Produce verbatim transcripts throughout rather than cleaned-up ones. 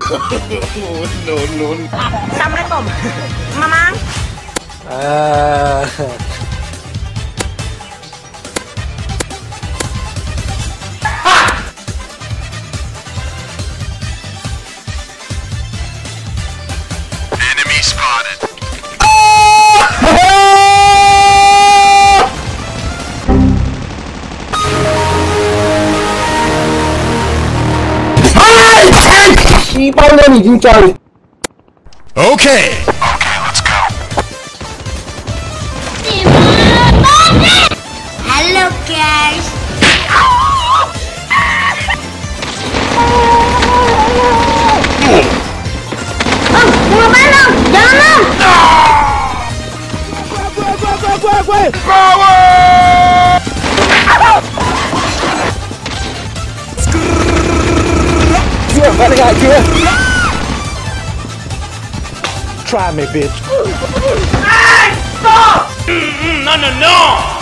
No, no. Assalamualaikum, Mamang. Ah. Enemy spotted. 씨발년이 진짜. Okay. Okay, let's go. Halo guys. Oh, mau balong, jangan. Power! Chưa, balik lagi chưa? Try me, bitch. Hey! Stop! Mm-mm, no, no, no!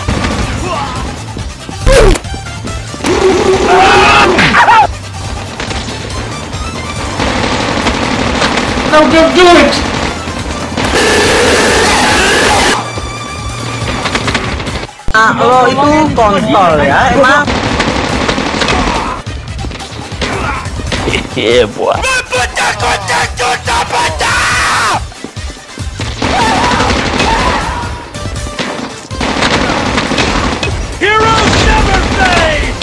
No, get good. Ah, lo itu kontol ya emang. Iya buat. Heroes never fade!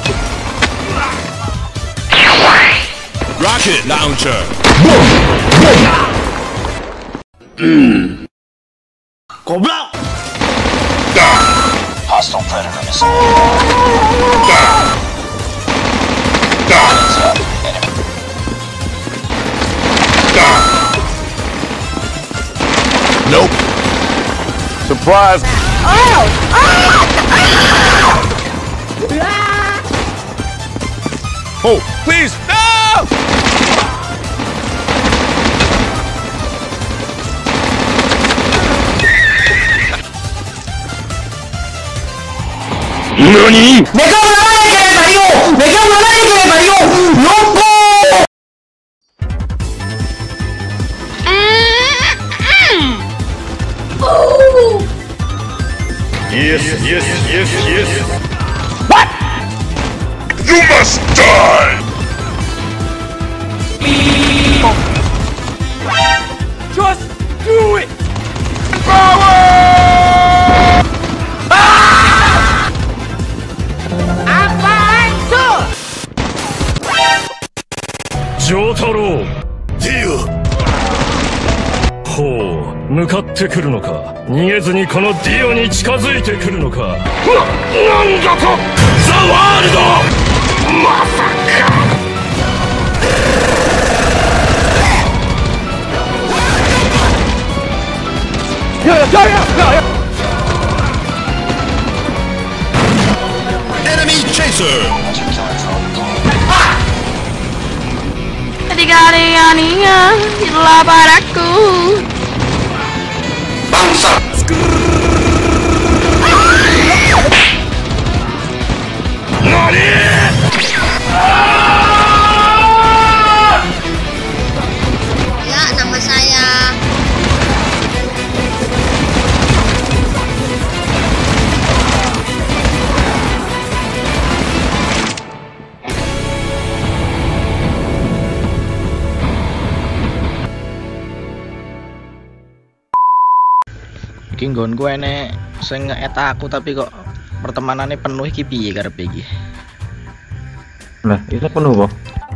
Rocket launcher. Goblok. Hostile predator missile. Nope. Surprise. Oh, Oh, please, no! NANI?! 내가 원하는 게 말이오! 내가 원하는 게 말이오! 로보! Yes, yes, yes, yes. What? You must die! Just do it! Power! Jotaro! Deal! ほう、向かってくるのか。逃げずにこのディオに近づいてくるのか。な、なんだと。ザ・ワールド。まさか。 ややややや Enemy chaser! Tiga-tiganya itulah padaku. Bangsa! Nani? Ya, nama saya. Iki nggonku enek sing nge-add aku tapi kok pertemanannya penuh iki piye karepe iki. Lah, itu penuh kok.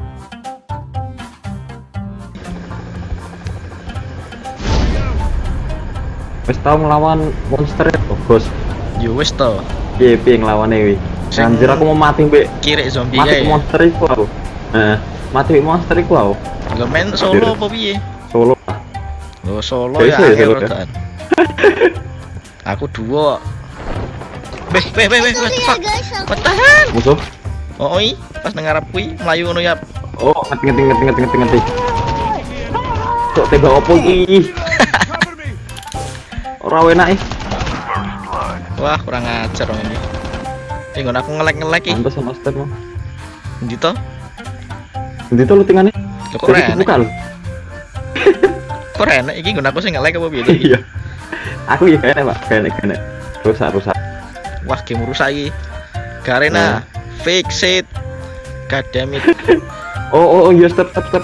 Wis tau ngelawan monster itu, Bos. Yo wis to. Piye piye nglawane kuwi. Anjir aku mau mati mbek. Kirek zombie Mati kae. monster iku aku. Nah, mati monster iku aku. Lho main solo apa piye? Solo. Lho solo Bisa ya ya, angel solo, kan? rodan. Aku dua. Beh, beh, beh, beh, what the fuck? What the hell? Musuh. Oh, i, pas nang ngarep kuwi mlayu ngono ya. Oh, ngerti ngerti ngerti ngerti ngerti ngerti. Kok tega opo iki? Ora enak eh. Wah, kurang ajar dong ini. Eh, aku ngelek-ngelek iki. Pantes sama step mah. Endi to? Endi to lutingane? Keren. Bukan. Keren iki nggon aku sing nge-lag apa piye iki? Iya. Aku ya kene, Pak. Kene kene. Rusak rusak. Wah, game rusak iki. Garena, fix it. God damn it. Oh oh oh iya step step step.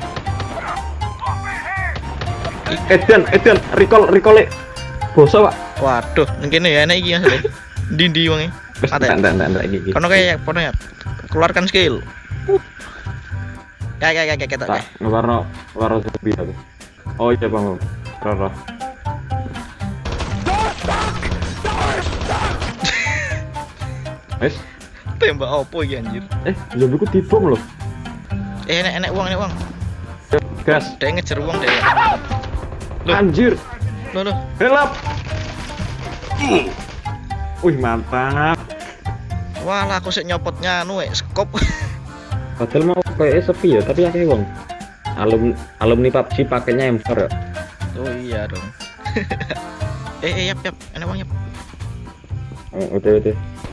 Edian Edian recall recall boso, Pak. Waduh, ning kene ya enak iki asli. Ndi-ndi wonge. Wis Mate. entek entek entek iki. Kono kayak pono ya. Keluarkan skill. Uh. Kayak kayak kayak ketok. Tak ngewarno warno zombie aku. Oh iya, Bang. Roro. Wes, Tembak opo iki anjir? eh zombiku dibom loh. Eh enek enek uang enek uang. Gas. Dia ngejar uang deh. Loh. Anjir. Loh loh. Help. Wih, mantap. Wah, lah aku sik nyopotnya anu eh skop. Padahal mau kayak sepi ya, tapi akeh wong. Alum alumni P U B G pakainya M four ya. Oh iya dong. eh eh yap yap, enek uang yap. Oh, udah udah.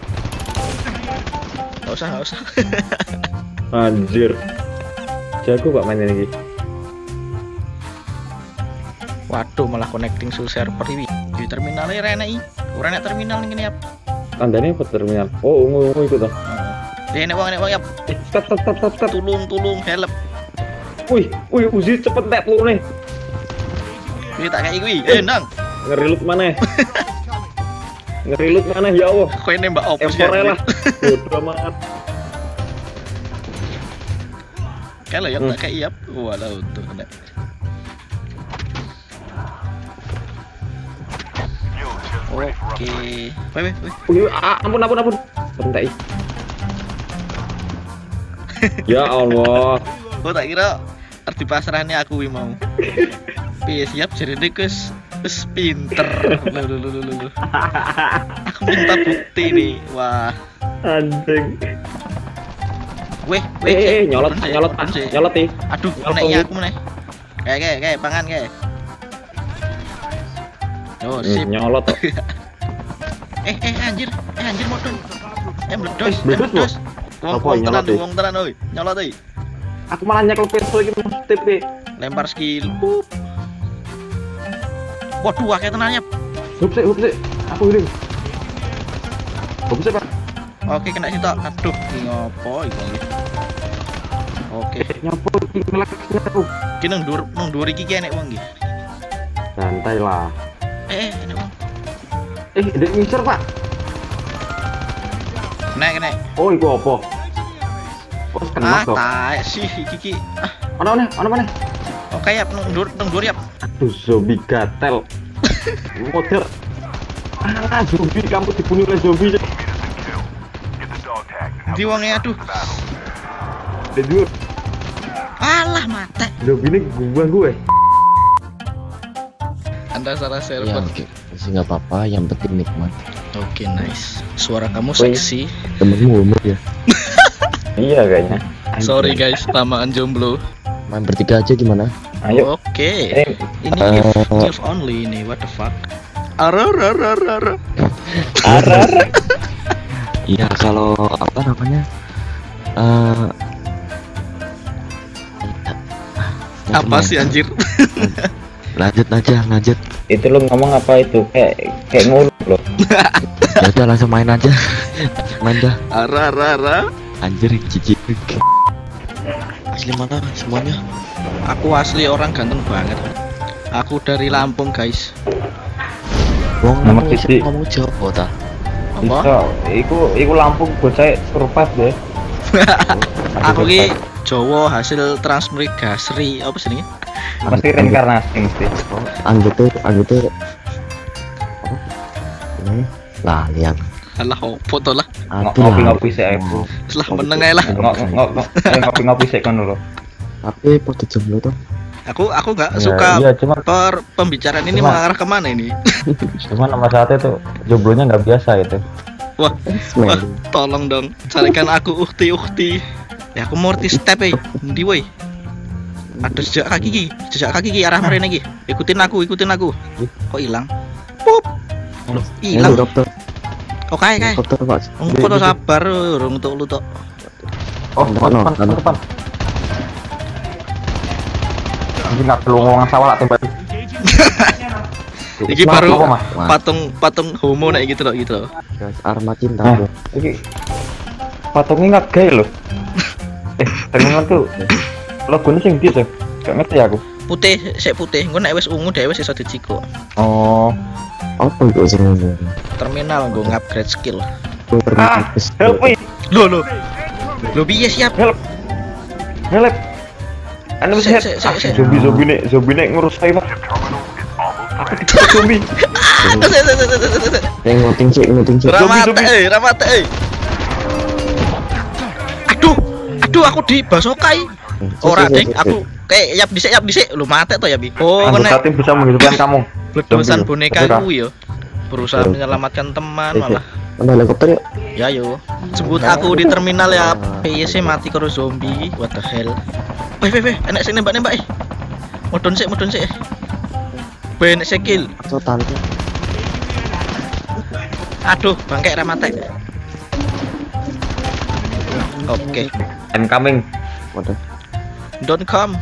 Enggak usah, enggak usah. Anjir. Jago Pak main ini. Waduh, malah connecting sul server ini. Di terminal e rene iki. Ora nek terminal ning kene yap. Tandanya apa terminal? Oh, ungu ungu itu toh. Eh enek uang enek uang yap. Eh, stop stop stop stop stop. Tulung tulung help. Wih, wih Uzi cepet tek lu nih. Kuwi tak kayak kuwi. Eh nang. Ngerilut mana? Ngerilut mana ya Allah? Kowe nembak opo sih? M four lah. Bodoh amat. Kalau yap Hmm. tak kayak yap. Walau tuh enek. Oke. Weh weh weh. Wih, ah, ampun ampun ampun. Bentar. Ya Allah. Oh tak kira arti pasrahnya aku wi mau. Piye siap jadi kus wis pinter. Loh, loh, loh, loh, loh. Aku minta bukti nih. Wah. Anjing. Weh, Eh, weh. eh, nyolot Open sih, nyolot open sih. nyolot nih. Aduh, Nyolot naiknya dong. aku meneh. Kayak kayak kayak pangan kayak. Oh, Hmm, sip. nyolot kok. Eh, eh anjir. Eh anjir modon. Eh meledos, Eh, eh meledos, meledos. Wong Apa, wong nyolot tenan, deh? wong tenan oi. Nyolot oi. Aku malah nyekel pistol iki tip nih. Lempar skill. Pup. Waduh, akeh tenan ya. Hup sik, hup sik. Aku ini. Hup sik, Pak. Oke, kena situ. Aduh, iki ngopo iki. Oke. Eh, nyapu iki ngelaknya aku. Ki nang dhuwur nang dhuwur iki ki enek wong iki. Santai lah. Eh, eh, enek wong. Eh, ndek ngisor, Pak. Kena kena. Oh, iku apa? Oh, Ah, kena kok. taek sih iki ki. Ah, Ono meneh, ono meneh. oke ya nang dhuwur nang dhuwur ya. Aduh, zombie gatel. Moder. Ah, zombie kamu dibunuh oleh zombie. Di wonge aduh. Tidur. Alah mate. Zombie ini gua gue. Anda salah Ya server. oke, sih nggak apa-apa, yang penting nikmat. Oke, nice. Suara kamu seksi. Temenmu umur ya, Iya kayaknya. Sorry guys, lamaan jomblo. main bertiga aja gimana? Ayo. Oke. Eh, Ini Eh. gift, gift only ini. What the fuck? Ararararara. Arar. Iya kalau apa namanya? Eh Apa sih anjir? lanjut aja, lanjut. Itu lo ngomong apa itu? Kayak kayak ngulu lo. Ya udah langsung main aja, main dah. Ararara. Anjir, jijik. Asli mana semuanya? Aku asli orang ganteng banget. Aku dari Lampung, guys. Wong Nomor ngomong siji. ngomong Jawa ta? Apa? Iso, iku iku Lampung bocah survive deh. Aku ki Jawa hasil transmigrasi apa sih ini? Pasti reinkarnasi mesti. Oh, anggota anggota apa? Ini lah lihat. Alah opo to lah. Aduh, Ngopi-ngopi sih aku. Setelah meneng ae lah. Ngopi-ngopi sih kan lo. Tapi podo jomblo tuh. Aku aku nggak Ya, suka iya, cuma per pembicaraan ini Cuma- mengarah kemana ini? cuma nomor satu itu jomblonya nggak biasa itu. Wah, wah, Smelly. tolong dong carikan aku ukti-ukti. Ya aku mau ngerti step eh. Ndi woi? Ada jejak kaki ki, jejak kaki ki arah mrene ki. Ikutin aku, ikutin aku. Kok hilang? Pop. Loh, Ini hilang. dokter, Kok kae kae. dokter Pak. Wong foto sabar urung untuk lu tok. Oh, Depan, depan, depan. depan. Ini nggak perlu ngomong sawah lah tembak. Iki baru Apa, Mas? patung patung homo nek gitu loh gitu loh. Guys, arma cinta Nah, bro. ini patungnya nggak gay loh. Eh, terminal tuh logonya sing ndi sih? Gak ngerti aku. Putih, sik putih. Engko nek wis ungu dhewe wis iso dicikuk. Oh, Apa itu sing ngono? Terminal nggo ngupgrade skill. Tuh ah, terus. help me, Loh loh. Loh piye siap? help, help. Anu Sik, sih, sik, sik, sik. zombie zombie nih, zombie nih ngurus saya pak. Aku dikejar zombie. Yang nguting sih, nguting sih. Ramate, zombie. eh, ramate. eh. Aduh, aduh aku di basokai. Ora ding, aku kayak yap dhisik yap dhisik lu mate to ya bi. Oh, Anggota kena tim bisa menghidupkan kamu. bledosan Zombie, boneka betul, ku yo. Berusaha menyelamatkan teman malah. Mana helikopter yuk? Ya yo. Sebut aku di terminal ya. P C mati karo zombie. What the hell? Weh weh weh, enak sing nembak-nembak eh. Mudun sik, mudun sik. Ben sik kill. So tante. Aduh, bangke ra mate. Oke, I'm coming. Waduh. don't come.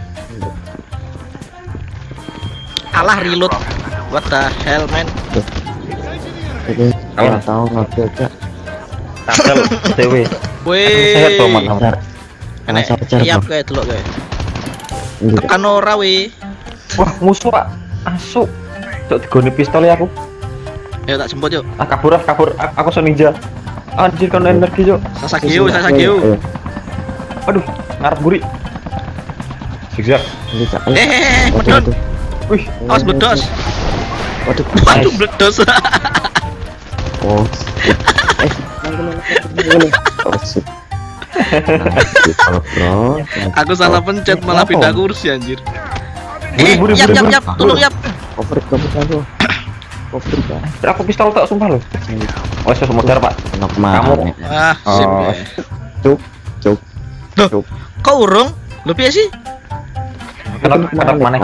Alah reload. What the hell man? Jadi Kalau- kalau tahu ngambil Kak. Tampil C W. Sehat Weh. tuh man. Bentar. Enak Masa pecah, siap Bro. kayak delok kayak. Ini Tekan ora we. Wah musuh pak, asuk. Cok digoni pistol ya aku. Ya tak jemput yuk. Ah kabur ah kabur. A- Aku so ninja. Anjir kan energi cok. Sasageo, Sasageo. Ayo, Aduh ngarep buri. Zigzag. ini Kak. Ayo. Eh, eh, eh, Waduh, medon. waduh. Wih. Awas bledos. Waduh. Waduh Nice. bledos. Oh. Eh, nangkep, nangkep, nangkep. Oh, shit. Nah, gitu, bro. Aku salah pencet malah pindah kursi anjir. Buri, Eh, buri, yap buri, yap buri. yap, tolong yap. Cover, cover aku. Cover Kak. Aku pistol tak sumpah loh. Oh saya modar pak. Kenok mana? Kamu- Ah, sip. Oh. ya. Cuk, cuk. Duh, Cuk. kok urung? Lu piye sih? Kenok kenok mana?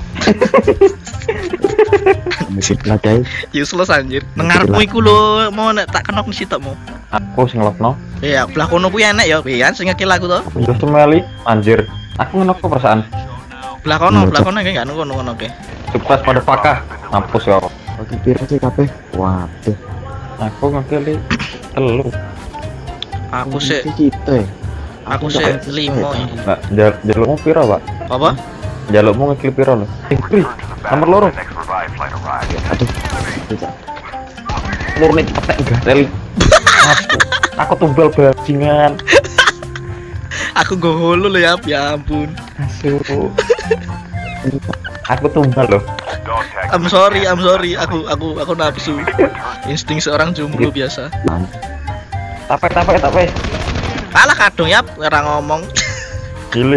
Mungkin ladai. Useless anjir. Nengarepmu iku lho, mau nek tak kenok mesti tokmu. Aku sing lokno. Iya, belah kono kuwi enek ya, pian sing ngekill aku to. Yo semeli. Anjir. Aku ngenok kok perasaan. Belah kono, Hmm, belah Cok. kono kayak ngono ngono ngono ke. Sukses pada pakah. Mampus ya. Bagi piro sih kabeh? Waduh. Aku ngekili telu. Aku sih, Ini kita ya. aku sih limo ya. Nah, jal jalukmu piro pak? Apa? Jalukmu ngekili piro lo? Eh, Pri, nomor loro. Aduh. Tidak. Loro nih cepet enggak teli. Aku, aku tumbal bajingan. Aku go holo lho ya, ya ampun. Asu. Aku tumbal loh. I'm sorry, I'm sorry. Aku aku aku nafsu. Insting seorang jomblo biasa. Tape tape tape. Alah kadung ya, ora ngomong. Gile.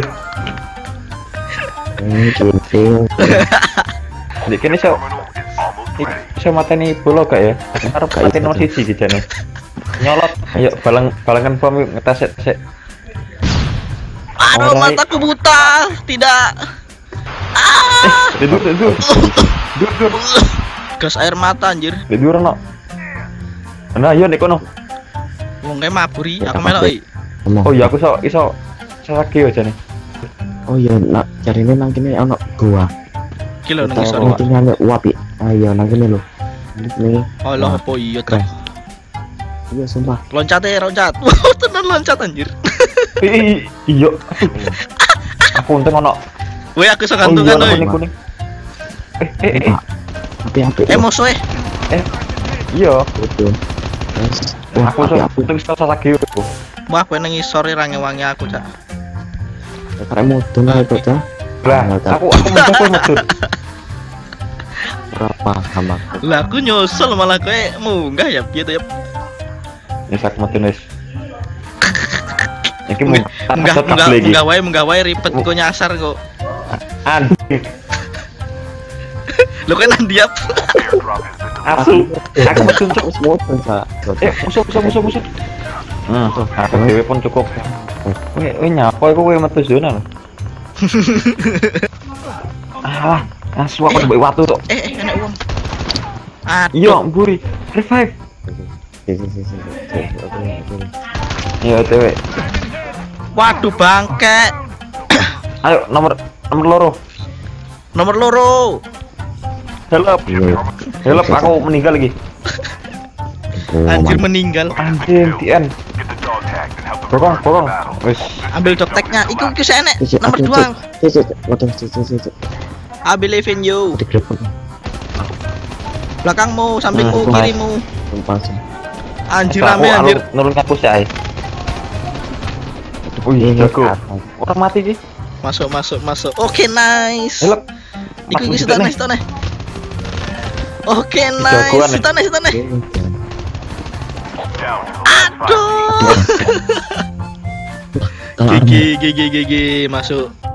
Ini cunting. Jadi kini so. Iso mateni bola gak ya? Arep Gak mateni iso. nomor siji dijane. Nyolot. Ayo balang balangan bom yuk, ngetes tesek. Aduh, Alright. mataku buta. Tidak. Ah, Tidur tidur. Dur dur. gas air mata anjir. Tidur no. Nah, iya nek kono. Wong kae maburi, Ya, aku apa melok sih? iki. Oh iya aku iso iso sakit aja nih. Oh iya, nak cari ini nang kene ono gua. Iki lho nang Kita isor. Pak. tinggal wapi. Ah iya nang kene lho. Ini Allah apa iya ta? Keren. iya sumpah. Loncat ya, loncat. Wah, tenan loncat anjir. Ih, iya. Aku untung ono. Weh, aku iso Oh iya, gantungan ono oi. kuning kuning. Eh eh eh. Pak. Tapi apa? Eh, musuh eh. Iya. Betul. Yes. Wah, Aku iso api api. untung iso sakit. Wah, kowe nang isor ra ngewangi aku, Cak. Karena mudun lah itu cah. Lah, aku aku muncul kowe medun. Berapa sama? Lah aku nyusul malah kowe munggah ya piye to ya. Ya sak medun wis. Iki mau Munggah tak munggah lagi. munggah wae munggah wae ribet kok nyasar kok. Anjing. Lho kowe nang diap. Asu. Aku medun cok. Terus mudun cah. Eh, musuh musuh musuh musuh. Hmm, tuh, aku dewe pun cukup. Kowe kowe nyapa iku kowe metu zona lho. Ah, asu aku mbok watu tok. Eh, eh enek wong. Aduh. Iya, mburi. Revive. Si si si si. Oke oke. Iya, dewe. Waduh bangke. Ayo nomor nomor loro. Nomor loro. Help. Help, aku meninggal lagi. Anjir meninggal. Anjing, T N. Bokong, bokong. Wis. Ambil dokteknya. Iku iku saya enek. Nomor dua. Waduh, cek cek cek. Ambil Evenio. Digrepek. Belakangmu, sampingmu, Nah, kirimu. Sumpah sih. Anjir Aku rame anjir. anu, nurun kapus ya. Wih, jago. Orang mati sih. Masuk, masuk, masuk. Oke, nice. Help. Iku iku Masuk setane, nih. setane. Oke, Jagoan, nice. nih. Setane, setane. Aduh. Kalau Gigi, gigi, gigi, masuk.